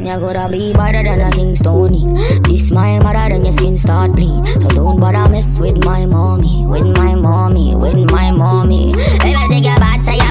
You gotta be better than a Kingstoni. This my mother, then your skin start bleed. So don't bother mess with my mommy, with my mommy, with my mommy. If I take your bad side,